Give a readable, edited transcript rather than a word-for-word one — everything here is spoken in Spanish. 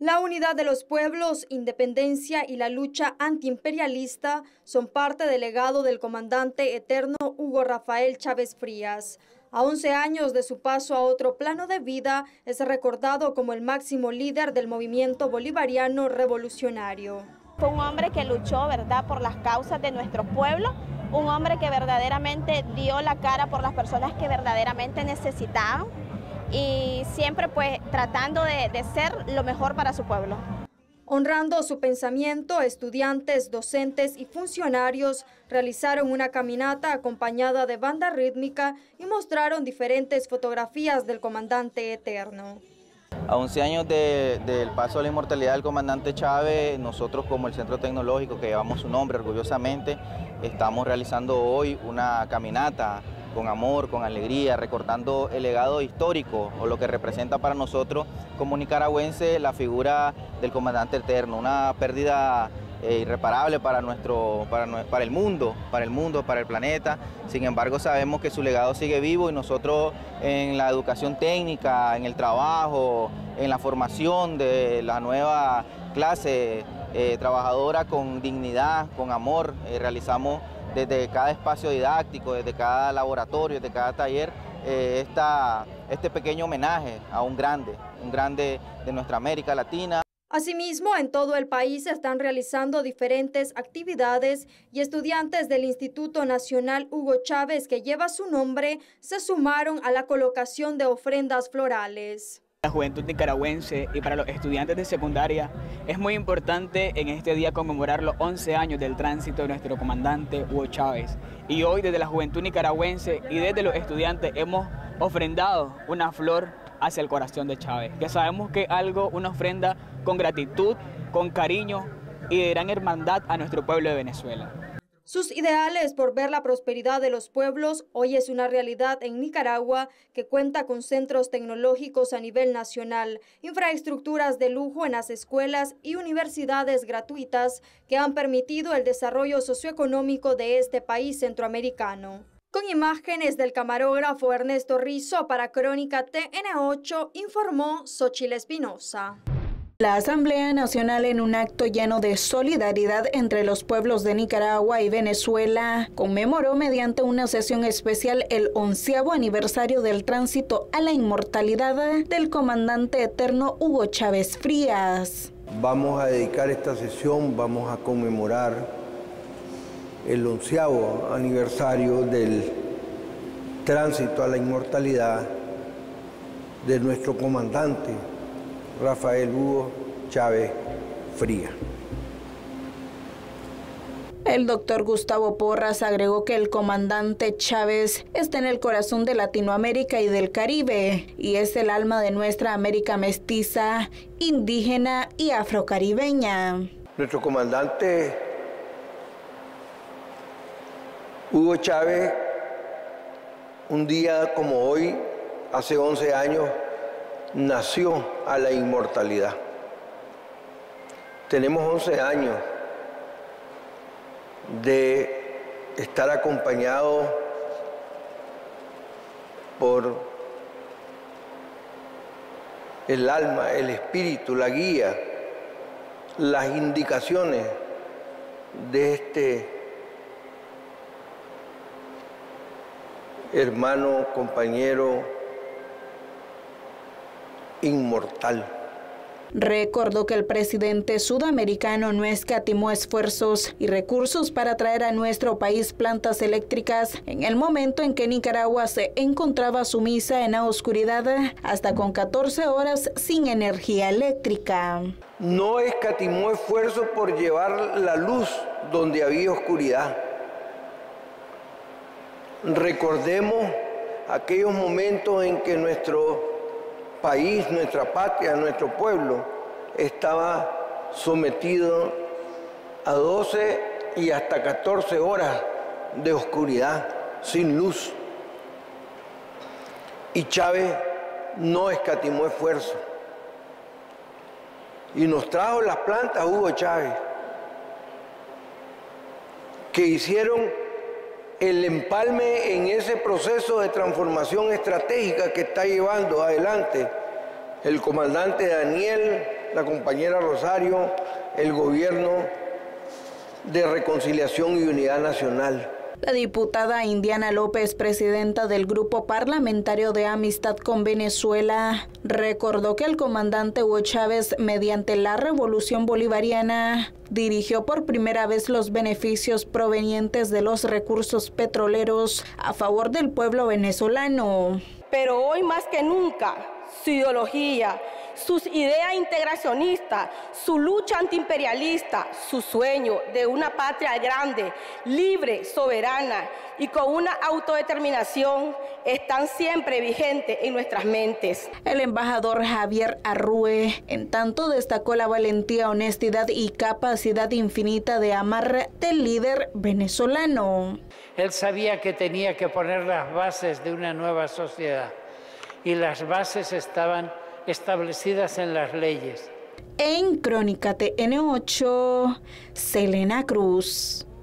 La unidad de los pueblos, independencia y la lucha antiimperialista son parte del legado del comandante eterno Hugo Rafael Chávez Frías. A 11 años de su paso a otro plano de vida, es recordado como el máximo líder del movimiento bolivariano revolucionario. Fue un hombre que luchó, ¿verdad?, por las causas de nuestro pueblo, un hombre que verdaderamente dio la cara por las personas que verdaderamente necesitaban y siempre pues tratando de ser lo mejor para su pueblo. Honrando su pensamiento, estudiantes, docentes y funcionarios realizaron una caminata acompañada de banda rítmica y mostraron diferentes fotografías del comandante eterno. A 11 años del paso a la inmortalidad del comandante Chávez, nosotros como el Centro Tecnológico, que llevamos su nombre orgullosamente, estamos realizando hoy una caminata con amor, con alegría, recordando el legado histórico o lo que representa para nosotros como nicaragüenses la figura del comandante eterno, una pérdida irreparable para el mundo, para el planeta. Sin embargo, sabemos que su legado sigue vivo y nosotros en la educación técnica, en el trabajo, en la formación de la nueva clase trabajadora con dignidad, con amor, realizamos desde cada espacio didáctico, desde cada laboratorio, desde cada taller, este pequeño homenaje a un grande de nuestra América Latina. Asimismo, en todo el país se están realizando diferentes actividades y estudiantes del Instituto Nacional Hugo Chávez, que lleva su nombre, se sumaron a la colocación de ofrendas florales. La juventud nicaragüense y para los estudiantes de secundaria es muy importante en este día conmemorar los 11 años del tránsito de nuestro comandante Hugo Chávez. Y hoy desde la juventud nicaragüense y desde los estudiantes hemos ofrendado una flor hacia el corazón de Chávez, que sabemos que es algo, una ofrenda con gratitud, con cariño y de gran hermandad a nuestro pueblo de Venezuela. Sus ideales por ver la prosperidad de los pueblos hoy es una realidad en Nicaragua, que cuenta con centros tecnológicos a nivel nacional, infraestructuras de lujo en las escuelas y universidades gratuitas que han permitido el desarrollo socioeconómico de este país centroamericano. Con imágenes del camarógrafo Ernesto Rizo para Crónica TN8, informó Xochitl Espinosa. La Asamblea Nacional, en un acto lleno de solidaridad entre los pueblos de Nicaragua y Venezuela, conmemoró mediante una sesión especial el 11º aniversario del tránsito a la inmortalidad del comandante eterno Hugo Chávez Frías. Vamos a dedicar esta sesión, vamos a conmemorar el 11º aniversario del tránsito a la inmortalidad de nuestro comandante Rafael Hugo Chávez Frías. El doctor Gustavo Porras agregó que el comandante Chávez está en el corazón de Latinoamérica y del Caribe y es el alma de nuestra América mestiza, indígena y afrocaribeña. Nuestro comandante Hugo Chávez, un día como hoy, hace 11 años, nació a la inmortalidad. Tenemos 11 años de estar acompañados por el alma, el espíritu, la guía, las indicaciones de este hermano, compañero inmortal. Recordó que el presidente sudamericano no escatimó esfuerzos y recursos para traer a nuestro país plantas eléctricas en el momento en que Nicaragua se encontraba sumisa en la oscuridad, hasta con 14 horas sin energía eléctrica. No escatimó esfuerzo por llevar la luz donde había oscuridad. Recordemos aquellos momentos en que nuestro país, nuestra patria, nuestro pueblo estaba sometido a 12 y hasta 14 horas de oscuridad, sin luz. Y Chávez no escatimó esfuerzo. Y nos trajo las plantas Hugo Chávez, que hicieron el empalme en ese proceso de transformación estratégica que está llevando adelante el comandante Daniel, la compañera Rosario, el gobierno de Reconciliación y Unidad Nacional. La diputada Indiana López, presidenta del Grupo Parlamentario de Amistad con Venezuela, recordó que el comandante Hugo Chávez, mediante la Revolución Bolivariana, dirigió por primera vez los beneficios provenientes de los recursos petroleros a favor del pueblo venezolano. Pero hoy más que nunca, su ideología, sus ideas integracionistas, su lucha antiimperialista, su sueño de una patria grande, libre, soberana y con una autodeterminación están siempre vigentes en nuestras mentes. El embajador Javier Arrue, en tanto, destacó la valentía, honestidad y capacidad infinita de amar del líder venezolano. Él sabía que tenía que poner las bases de una nueva sociedad y las bases estaban establecidas en las leyes. En Crónica TN8, Selena Cruz.